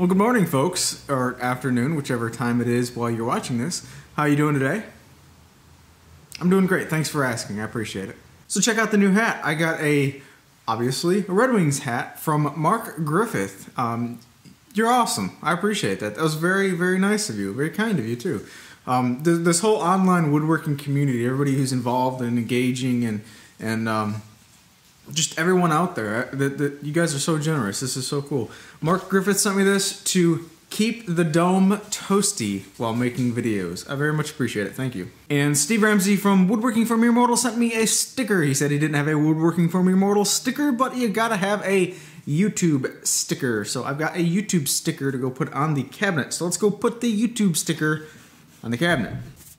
Well, good morning, folks, or afternoon, whichever time it is while you're watching this. How are you doing today? I'm doing great. Thanks for asking. I appreciate it. So check out the new hat. I got obviously, a Red Wings hat from Mark Griffith. You're awesome. I appreciate that. That was very, very nice of you. Very kind of you, too. This whole online woodworking community, everybody who's involved and engaging and just everyone out there, you guys are so generous. This is so cool. Mark Griffith sent me this to keep the dome toasty while making videos. I very much appreciate it. Thank you. And Steve Ramsey from Woodworking for Mere Mortal sent me a sticker. He said he didn't have a Woodworking for Mere Mortal sticker, but you gotta have a YouTube sticker. So I've got a YouTube sticker to go put on the cabinet. So let's go put the YouTube sticker on the cabinet.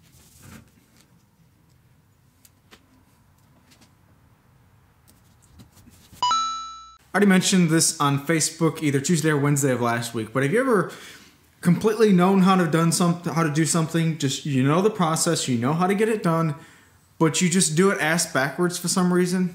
I already mentioned this on Facebook either Tuesday or Wednesday of last week, but have you ever completely known how to do something, just you know the process, you know how to get it done, but you just do it ass backwards for some reason?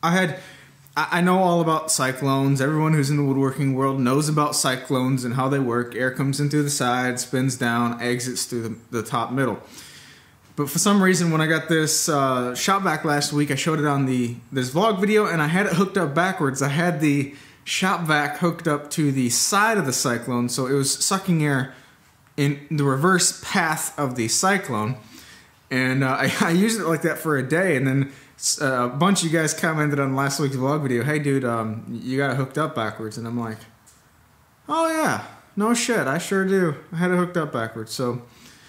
I know all about cyclones. Everyone who's in the woodworking world knows about cyclones and how they work. Air comes in through the side, spins down, exits through the top middle. But for some reason, when I got this shop vac last week, I showed it on this vlog video, and I had it hooked up backwards. I had the shop vac hooked up to the side of the cyclone, so it was sucking air in the reverse path of the cyclone. And I used it like that for a day, and then a bunch of you guys commented on last week's vlog video, "Hey dude, you got it hooked up backwards." And I'm like, oh yeah, no shit, I sure do. I had it hooked up backwards, so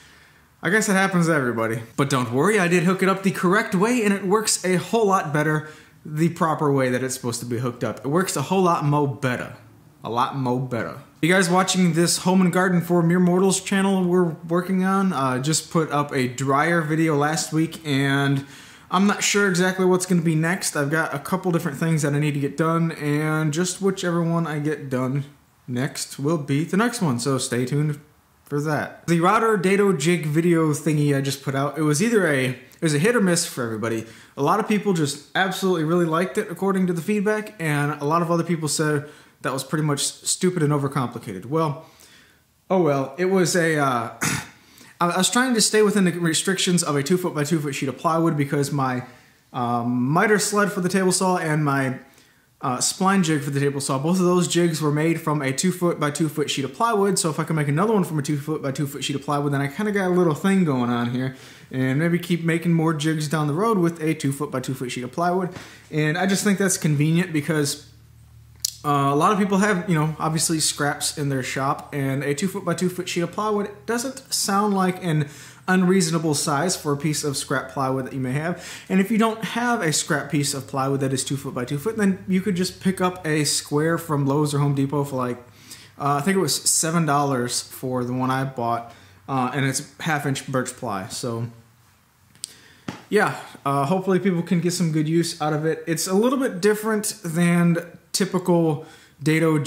I guess it happens to everybody. But don't worry, I did hook it up the correct way, and it works a whole lot better the proper way that it's supposed to be hooked up. It works a whole lot mo better. A lot mo better. You guys watching this Home and Garden for Mere Mortals channel we're working on, just put up a dryer video last week, and I'm not sure exactly what's going to be next. I've got a couple different things that I need to get done, and just whichever one I get done next will be the next one, so stay tuned for that. The router dado jig video thingy I just put out, it was a hit or miss for everybody. A lot of people just absolutely really liked it according to the feedback, and a lot of other people said that was pretty much stupid and overcomplicated. Well, oh well, it was I was trying to stay within the restrictions of a 2-foot by 2-foot sheet of plywood because my miter sled for the table saw and my spline jig for the table saw, both of those jigs were made from a 2-foot by 2-foot sheet of plywood. So if I can make another one from a 2-foot by 2-foot sheet of plywood, then I kind of got a little thing going on here, and maybe keep making more jigs down the road with a 2-foot by 2-foot sheet of plywood. And I just think that's convenient because a lot of people have, obviously scraps in their shop, and a 2-foot by 2-foot sheet of plywood doesn't sound like an unreasonable size for a piece of scrap plywood that you may have. And if you don't have a scrap piece of plywood that is 2-foot by 2-foot, then you could just pick up a square from Lowe's or Home Depot for like, I think it was $7 for the one I bought, and it's 1/2-inch birch ply. So yeah, hopefully people can get some good use out of it. It's a little bit different than typical dado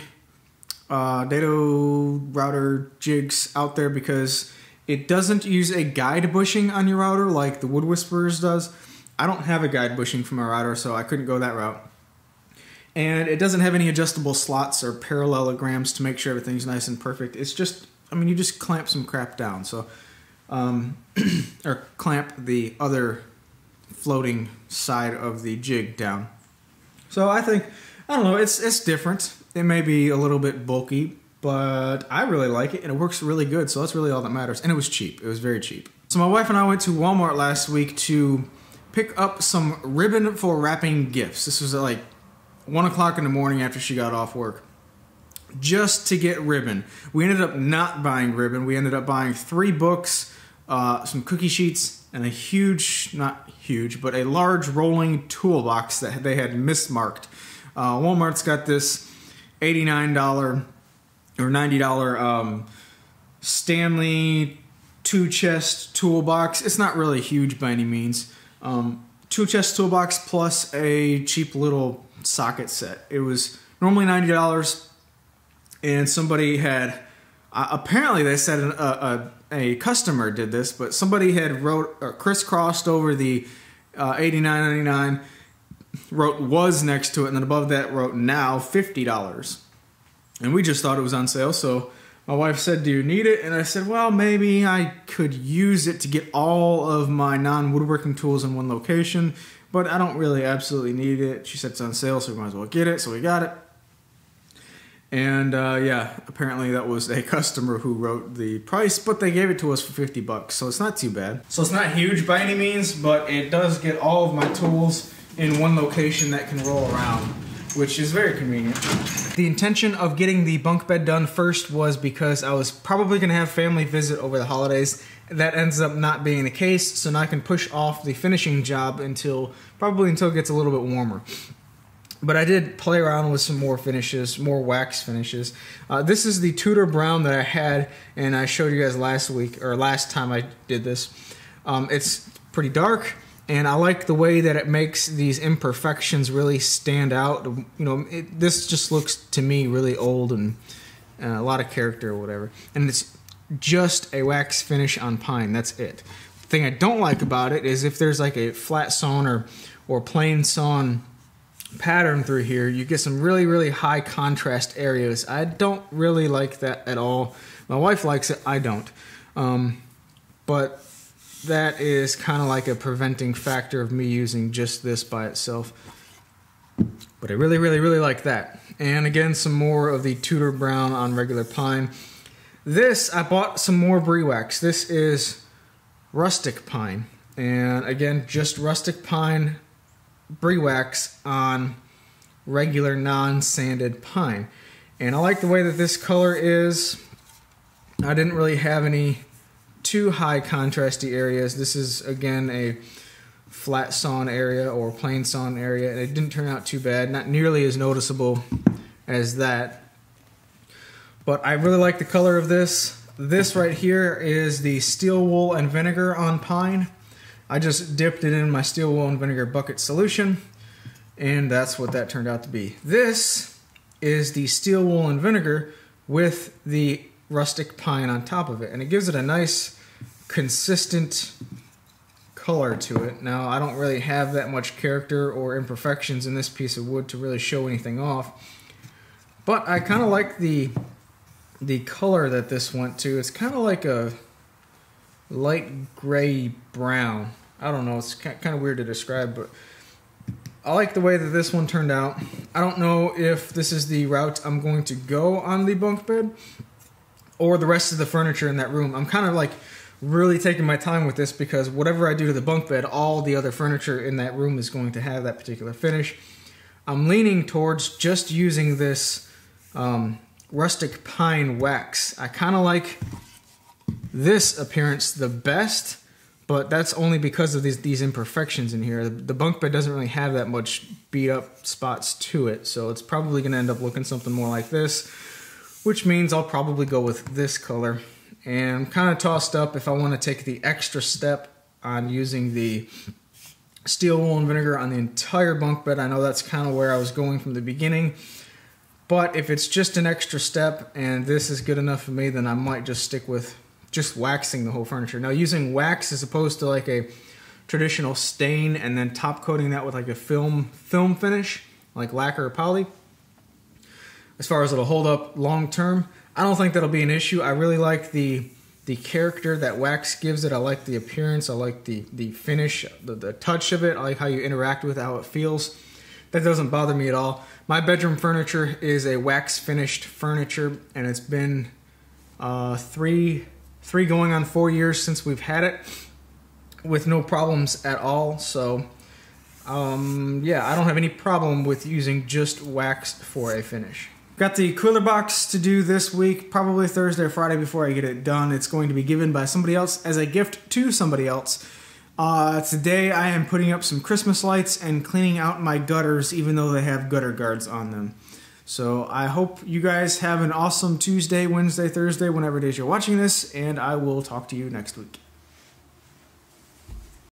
router jigs out there because it doesn't use a guide bushing on your router like the Wood Whisperers does. I don't have a guide bushing for my router, so I couldn't go that route. And it doesn't have any adjustable slots or parallelograms to make sure everything's nice and perfect. It's just, you just clamp some crap down. So, or clamp the other floating side of the jig down. So I don't know, it's different. It may be a little bit bulky, but I really like it, and it works really good, so that's really all that matters. And it was cheap. It was very cheap. So my wife and I went to Walmart last week to pick up some ribbon for wrapping gifts. This was at like 1 o'clock in the morning after she got off work, just to get ribbon. We ended up not buying ribbon. We ended up buying 3 books, some cookie sheets, and a not huge, but a large rolling toolbox that they had mismarked. Walmart's got this $89 or $90 Stanley 2-chest toolbox. It's not really huge by any means. 2-chest toolbox plus a cheap little socket set. It was normally $90, and somebody had apparently they said a customer did this, but somebody had crisscrossed over the $89.99, wrote "was" next to it, and then above that wrote "now $50." And we just thought it was on sale, so my wife said, do you need it? And I said, well, maybe I could use it to get all of my non-woodworking tools in one location, but I don't really absolutely need it. She said it's on sale, so we might as well get it, so we got it. And yeah, apparently that was a customer who wrote the price, but they gave it to us for $50, so it's not too bad. So it's not huge by any means, but it does get all of my tools in one location that can roll around, which is very convenient. The intention of getting the bunk bed done first was because I was probably gonna have family visit over the holidays. That ends up not being the case, so now I can push off the finishing job probably until it gets a little bit warmer. But I did play around with some more finishes, more wax finishes. This is the Tudor Brown that I had, and I showed you guys last time I did this. It's pretty dark, and I like the way that it makes these imperfections really stand out. You know, this just looks to me really old and a lot of character or whatever. And it's just a wax finish on pine. That's it. The thing I don't like about it is if there's like a flat sawn or plain sawn pattern through here, you get some really, really high contrast areas. I don't really like that at all. My wife likes it, I don't. But that is kind of like a preventing factor of me using just this by itself. But I really, really, really like that. And again, some more of the Tudor Brown on regular pine. This, I bought some more Briwax. This is rustic pine. And again, just rustic pine Briwax on regular non-sanded pine. And I like the way that this color is. I didn't really have any too high contrasty areas. This is again a flat sawn area or plain sawn area, and it didn't turn out too bad. Not nearly as noticeable as that. But I really like the color of this. This right here is the steel wool and vinegar on pine. I just dipped it in my steel wool and vinegar bucket solution, and that's what that turned out to be. This is the steel wool and vinegar with the rustic pine on top of it, and it gives it a nice consistent color to it. Now, I don't really have that much character or imperfections in this piece of wood to really show anything off, but I kind of like the color that this went to. It's kind of like a light gray brown. I don't know, it's kind of weird to describe, but I like the way that this one turned out. I don't know if this is the route I'm going to go on the bunk bed or the rest of the furniture in that room. I'm kind of like really taking my time with this because whatever I do to the bunk bed, all the other furniture in that room is going to have that particular finish. I'm leaning towards just using this rustic pine wax. I kind of like this appearance the best, but that's only because of these imperfections in here. The bunk bed doesn't really have that much beat up spots to it, so it's probably going to end up looking something more like this, which means I'll probably go with this color. And I'm kind of tossed up if I want to take the extra step on using the steel wool and vinegar on the entire bunk bed. I know that's kind of where I was going from the beginning, but if it's just an extra step and this is good enough for me, then I might just stick with just waxing the whole furniture. Now, using wax as opposed to like a traditional stain and then top coating that with like a film finish, like lacquer or poly, as far as it'll hold up long term, I don't think that'll be an issue. I really like the character that wax gives it. I like the appearance. I like the finish, the touch of it. I like how you interact with it, how it feels. That doesn't bother me at all. My bedroom furniture is a wax finished furniture, and it's been three going on 4 years since we've had it with no problems at all. So yeah, I don't have any problem with using just wax for a finish. Got the cooler box to do this week, probably Thursday or Friday before I get it done. It's going to be given by somebody else as a gift to somebody else. Today I am putting up some Christmas lights and cleaning out my gutters, even though they have gutter guards on them. So I hope you guys have an awesome Tuesday, Wednesday, Thursday, whenever it is you're watching this, and I will talk to you next week.